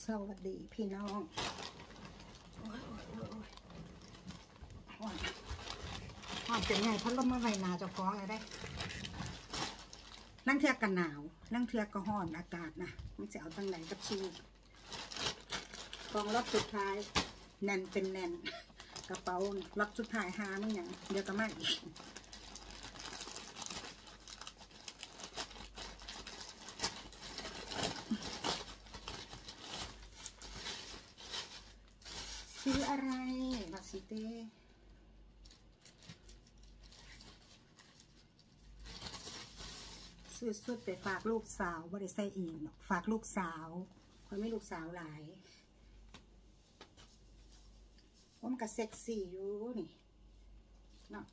สวัสดีพี่น้องเป็นไงพัดลมมาไว้นาจะฟ้องอะไรได้นั่งเทือกกันหนาวนั่งเทือกก็ห้อนอากาศนะมันจะเอาตั้งไหนกับชีวิตกองล็อกสุดท้ายแน่นเป็นแน่นกระเป๋าล็อกสุดท้ายหาไม่อย่างเดี๋ยวก็ไม่อีกซื้ออะไรลาซิเต้ซื้อสุดไปฝากลูกสาวบ่ได้ใส่เองหรอกฝากลูกสาวคนไม่ลูกสาวหลายผมก็เซ็กซี่อยู่นี่เนาะ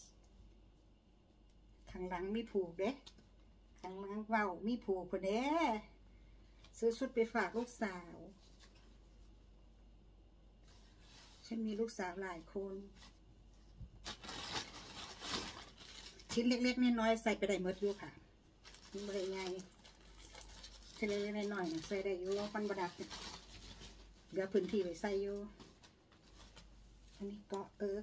ข้างหลังมีผูกเด้ข้างหลังเว้ามีผูกคนเด้ซื้อชุดไปฝากลูกสาวฉันมีลูกสาวหลายคนชิ้นเล็กๆน้อยๆใส่ไปได้หมดอยู่ค่ะมันบริไงชิ้นเล็กๆน้อยๆใส่ได้อยู่ปันประดับเหลือพื้นที่ไว้ใส่อยู่อันนี้ก็เบอร์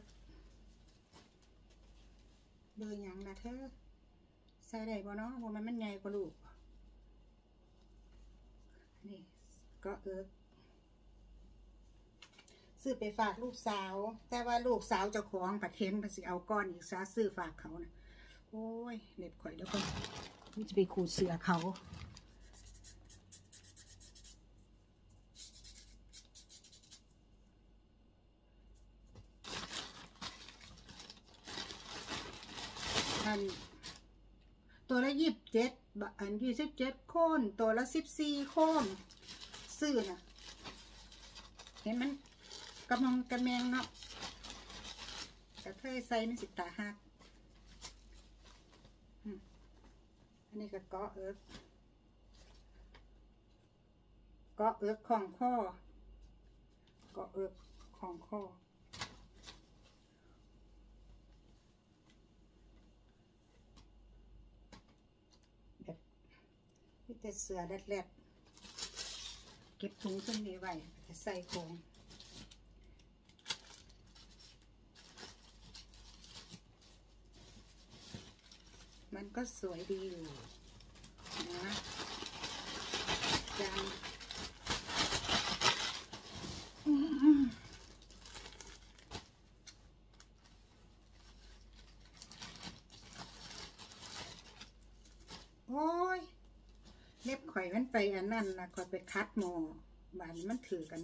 ยังนะเธอใส่ได้บ่เนาะว่ามันใหญ่กว่าลูกนี่ก็ซื้อไปฝากลูกสาวแต่ว่าลูกสาวเจ้าของผัดเค็นผัดสิเอาก้อนอีกซะซื้อฝากเขานะโอ้ยเล็บข่อยแล้วก็นี่จะไปขูดเสือเขาอันตัวละ27 อัน27 โค่นตัวละ14 โค่นซื้อนะเห็นมันกำลังกระแมงเนาะแต่เธอใส่มันสิตาหักอันนี้ก็เกาะเอิกของข้อเกาะเอิกของข้อแบบนี่แต่เสือแรดเก็บถุงขึ้นนี้ไว้จะใส่ของมันก็สวยดีอยู่นะจังโอ้ยเล็บข่อยมันไปอันนั้นนะข่อยไปคัดหมอบานมันถือกัน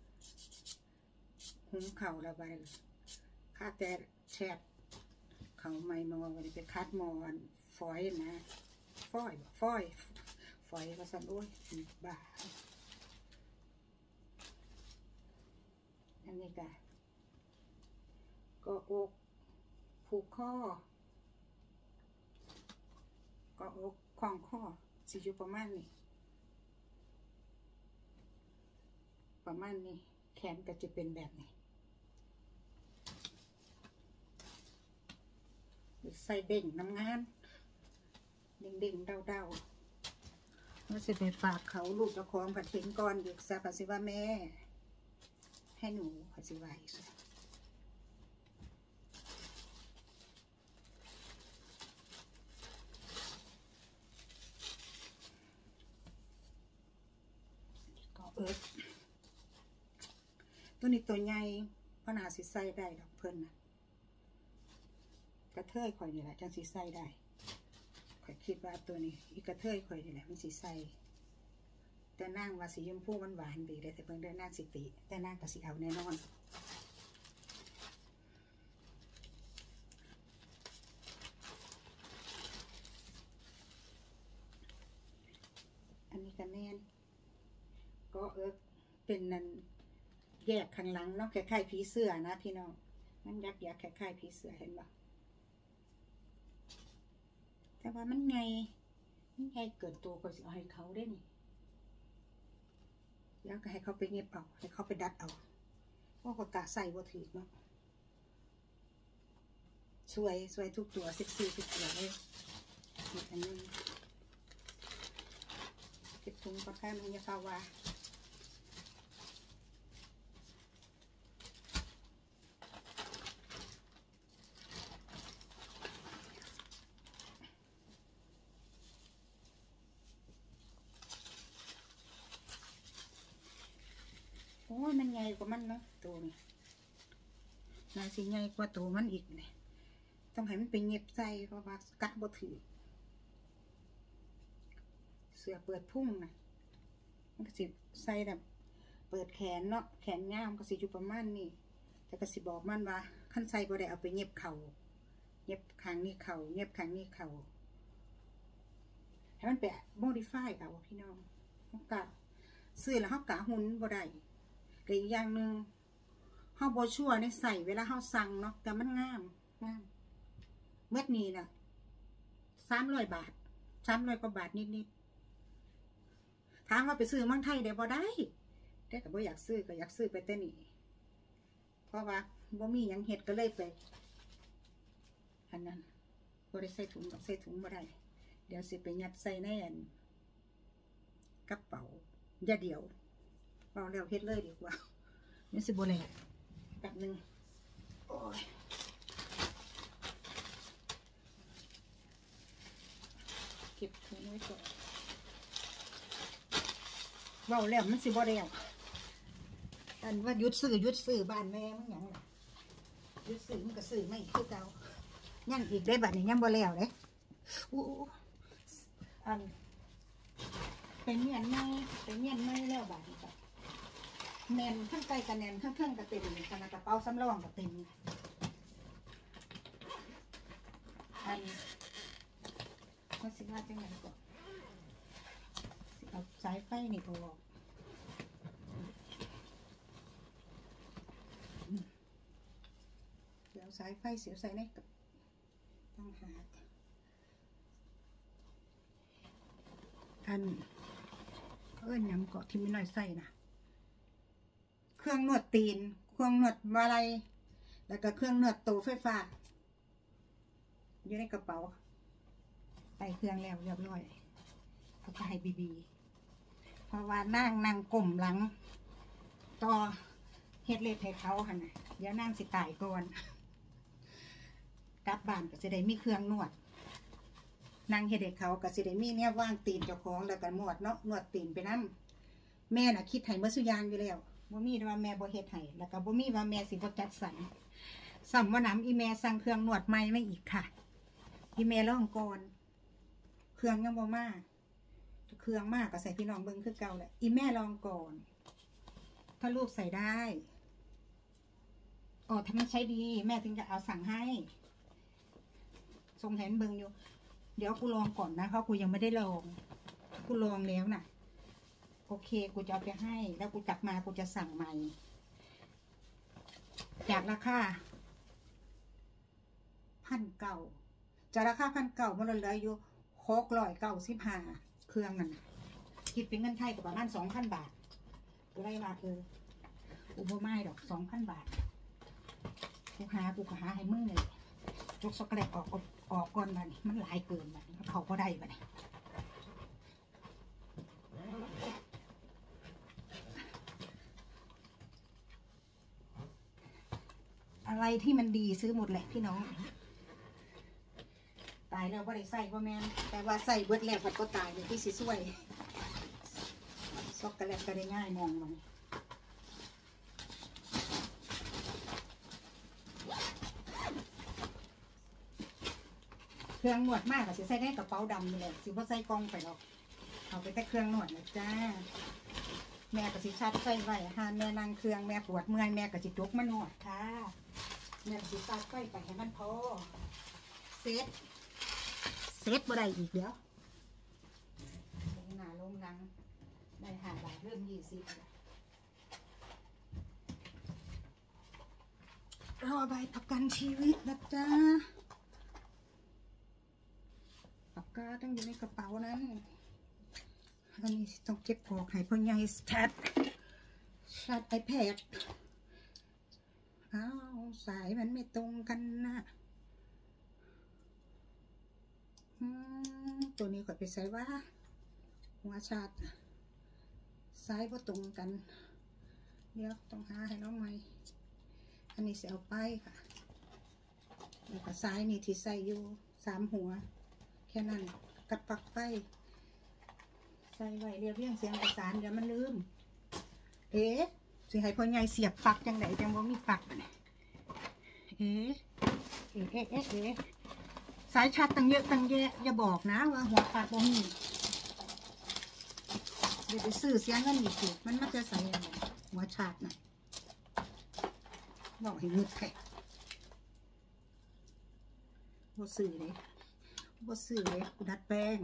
หุ้มเข่าละใบค่าแต่แชดเขาไม่มาวันนี้ไปคัดหมออันฝอยนะฝอยก็สั่นโอ้ยบ้าอันนี้ก็อกผูกข้อก็อกคล้องข้อสิอยู่ประมาณนี้แขนก็จะเป็นแบบนี้ใส่เด่งน้ำงานเด่งเดาว่าจะไปฝากเขาลูกเจ้าของผัดเข็นก่อนอีกซะผัดสิว่าแม่ให้หนูผัดสิว่าอีกก็ตัวนี้ตัวใหญ่เพราะนาสิใส่ได้ดอกเพิ่นนะกระเทยข่อยนี่แหละจังสิใส่ได้ข่อยคิดว่าตัวนี้อีกระเทยข่อยนี่แหละมันสิใส่แต่นางว่าสีชมพูหวานดีเลยแต่เพิ่งได้นางสิติแต่นางก็สิเอาแน่นอนอันนี้ก็แน่นก็เป็นนั่นแยกข้างหลังเนาะคล้ายๆผีเสื้อนะพี่น้องมันยักคล้ายๆผีเสื้อเห็นปะแต่ว่ามันไงเกิดตัวก็สิเอาให้เขาได้นี่แล้วก็ให้เขาไปเงียบเอาให้เขาไปดัดเอาเพราะกะใส่วัตถุเนาะสวยทุกตัวเซ็กซี่ทุกตัวเลยอีกอันนึงเก็บถุงปลาแค่มันจะฟ้าว่าโอ้ยมันใหญ่กว่ามันเนาะตัวนี้น่าสิใหญ่กว่าตัวมันอีกเนี่ยต้องให้มันเป็นเย็บใจเพราะว่ากะบ่ถือเสื้อเปิดพุ่งนะมันก็สิใส่แบบเปิดแขนเนาะแขนยาวก็สิอยู่ประมาณนี้แต่ก็สิบอกมันว่าขั้นใส่บ่ได้เอาไปเย็บเข่าเย็บข้างนี้เข่าเย็บข้างนี้เข่าให้มันแปะโมดิฟายเอาพี่น้องเขากะซื้อแล้วเขากะหุ่นบ่ได้แต่อีกอย่างหนึ่งเขาบ่ชัวร์ในใส่เวลาเขาสั่งเนาะแต่มันงามเมื่อนี้น่ะ300 บาท300 กว่าบาทนิดถามว่าไปซื้อเมืองไทยได้บ่ได้แต่ก็บ่อยากซื้อก็อยากซื้อไปแต่นี่เพราะว่าบ่มีหยังเฮ็ดก็เลยไปอันนั้นบ่ได้ใส่ถุงกับใส่ถุงบ่ได้เดี๋ยวสิไปยัดใส่ในกระเป๋าอย่าเดี๋ยวเอาแล้วเฮ็ดเลยดีกว่านี่สิบ่แลกแป๊บนึงโอ้ยเก็บถุงไว้ก่อนเว้าแล้วมันสิบ่แล้วอันว่าหยุดซื้อบ้านแม่มันหยังล่ะหยุดซื้อมันก็ซื้อไม่คือเก่ายังอีกได้บัดนี้ยังบ่แล้วเด้อู้อันเป็นเมียนไม่แล้วบัดนี้ก็แน่นข้างใกล้กันแน่นข้างๆก็เต็มขนาดกระเป๋าสำรองก็เต็มอันก็สิว่าจังไงก่อนสิเอาสายไฟนี่ออกเดี๋ยวสายไฟเสียใส่ในกับต้องหาอันยังเกาะที่ไม่น้อยใส่นะเครื่องนวดตีนเครื่องนวดมาลัยแล้วก็เครื่องนวดตัวไฟฟ้าอยู่ในกระเป๋าใส่เครื่องแล้วเรียบร้อยเอาไปให้บีเพราะว่านั่งกลมหลังต่อเฮ็ดเล็บให้เขาค่ะนะเดี๋ยวนั่งสิตายก่อนกลับบ้านก็จะได้มีเครื่องนวดนั่งเฮ็ดให้เขาก็จะได้มีเนี่ยว่างตีนเจ้าของแล้วก็นวดเนาะนวดตีนไปนั่นแม่น่ะคิดให้เมื่อสุยางอยู่แล้วบ่มีว่าแม่บ่เฮ็ดให้แล้วก็บ่มีว่าแม่สิบ่จัดสรรสัมว่าน้ำอีแม่สั่งเครื่องนวดใหม่ไม่อีกค่ะอีแม่ลองก่อนเครื่องยังบ่มาเครื่องมากก็ใส่พี่น้องเบิ่งคือเก่าแหละอีแม่ลองก่อนถ้าลูกใส่ได้อ๋อถ้ามันใช้ดีแม่ถึงจะเอาสั่งให้ทรงแทนเบิ่งอยู่เดี๋ยวกูลองก่อนนะเพราะกูยังไม่ได้ลองกูลองแล้วน่ะโอเคกูจะเอาไปให้แล้วกูกลับมากูจะสั่งใหม่จากราคา1,900จากราคา1,900มันเหลืออยู่695เครื่องนั่นคิดเป็นเงินไทยก็ประมาณ2,000 บาทกูได้ว่าอุบไม่ดอก2,000 บาทกูก็หาให้มึงเลยยกช็อกโกแลตออกก่อนมันมันหลายเกินมันเขาก็ได้บัดนี้อะไรที่มันดีซื้อหมดแหละพี่น้องตายแล้วว่าได้ใส่พ่อแม่แต่ว่าใส่เบิดแล้วก็ตายเลยที่สิสวยช็อกโกแลตก็ได้ง่ายมองมันเครื่องนวดมากก็สิใส่ได้กระเป๋าดำเลยสิบ่ใส่กล่องไปหรอกเอาไปแต่เครื่องนวดนะจ้าแม่ก็สิชาร์จไฟไว้หาแม่นั่งเครื่องแม่ปวดเมื่อยแม่ก็สิจุกมานวดค่ะแม่ก็สิชาร์จไฟไปให้มันพอเซ็ตบ่ได้อีกเดี๋ยวลงหน้าลงหลังได้5 บาทเริ่ม20รอใบประกันชีวิตนะจ๊ะปากกาต้องอยู่ในกระเป๋านั้นอันนี้ต้องเก็บออกให้พ่อใหญ่ชัดไอแพดอ้าวสายมันไม่ตรงกันนะตัวนี้ก็ไปใส่ว่าหัวชาร์จสายก็ตรงกันเดี๋ยวต้องหาให้น้องใหม่อันนี้เสียเอาไปค่ะแล้วก็สายนี่ที่ใส่อยู่3 หัวแค่นั้นกับปลั๊กไฟใส่ไว้เรียบเรียงเสียงประสานเดี๋ยวมันลืมสิให้พ่อใหญ่เสียบปลั๊กจังไดจังบ่มีปลั๊กนี่เอ๊ะสายชาร์จตั้งเยอะตั้งแยะอย่าบอกนะว่าหัวขาดบ่มีเดี๋ยวไปซื้อเสียเงินอีกทีมันมาจะใส่อะไรหัวชาร์จน่ะบอกให้งึดแท้บ่ซื้อเลยกูดัดแปลง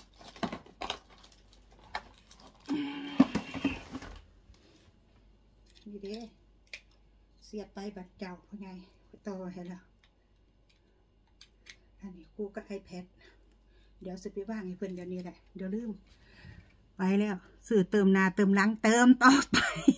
นี่เด้เสียบไปบัดเจ้าพ่อใหญ่ต่อให้แล้วอันนี้กูก็ iPad เดี๋ยวสิไปว่างให้เพิ่นเดี๋ยวนี้แหละเดี๋ยวลืมไปแล้วซื้อเติมหน้าเติมหลังเติมต่อไป